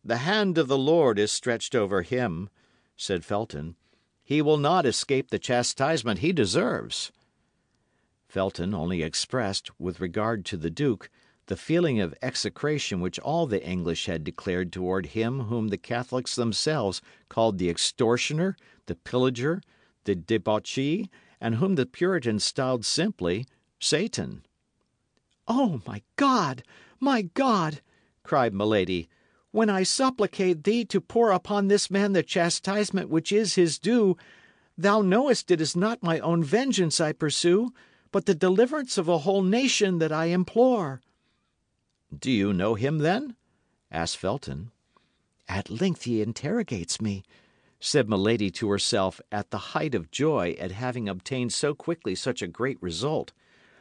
The hand of the Lord is stretched over him, said Felton. He will not escape the chastisement he deserves. Felton only expressed, with regard to the duke, the feeling of execration which all the English had declared toward him whom the Catholics themselves called the extortioner, the pillager, the debauchee, and whom the Puritans styled simply Satan. "O my God!" cried Milady. "When I supplicate thee to pour upon this man the chastisement which is his due, thou knowest it is not my own vengeance I pursue, but the deliverance of a whole nation that I implore." "Do you know him, then?" asked Felton. "At length he interrogates me," said Milady to herself, at the height of joy at having obtained so quickly such a great result.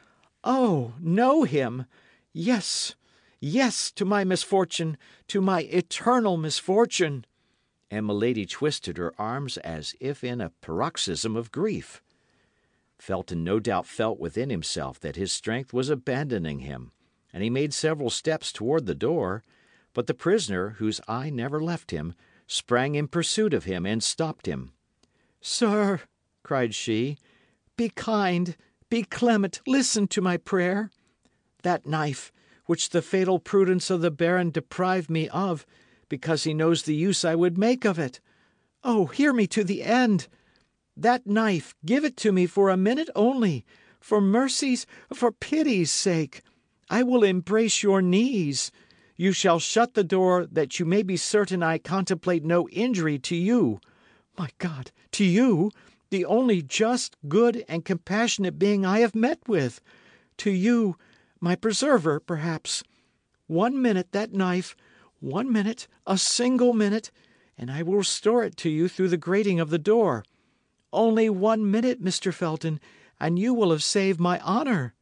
"Oh, know him! Yes, yes, to my misfortune, to my eternal misfortune." And Milady twisted her arms as if in a paroxysm of grief. Felton no doubt felt within himself that his strength was abandoning him, and he made several steps toward the door; but the prisoner, whose eye never left him, sprang in pursuit of him and stopped him. "Sir," cried she, "be kind, be clement, listen to my prayer. That knife, which the fatal prudence of the baron deprived me of, because he knows the use I would make of it. Oh, hear me to the end! That knife, give it to me for a minute only, for mercy's, for pity's sake. I will embrace your knees. You shall shut the door that you may be certain I contemplate no injury to you. My God, to you, the only just, good, and compassionate being I have met with. To you, my preserver, perhaps. 1 minute that knife, 1 minute, a single minute, and I will restore it to you through the grating of the door. Only 1 minute, Mr. Felton, and you will have saved my honour."